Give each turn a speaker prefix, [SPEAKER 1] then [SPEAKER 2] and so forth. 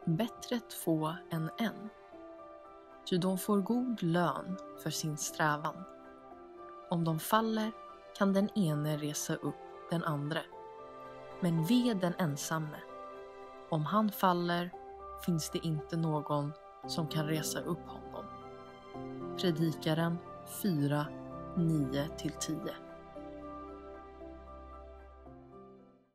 [SPEAKER 1] bättre 2 än 1. Ty de får god lön för sin strävan. Om de faller kan den ene resa upp den andre. Men ve den ensamme. Om han faller finns det inte någon som kan resa upp honom. Predikaren 4, 9-10.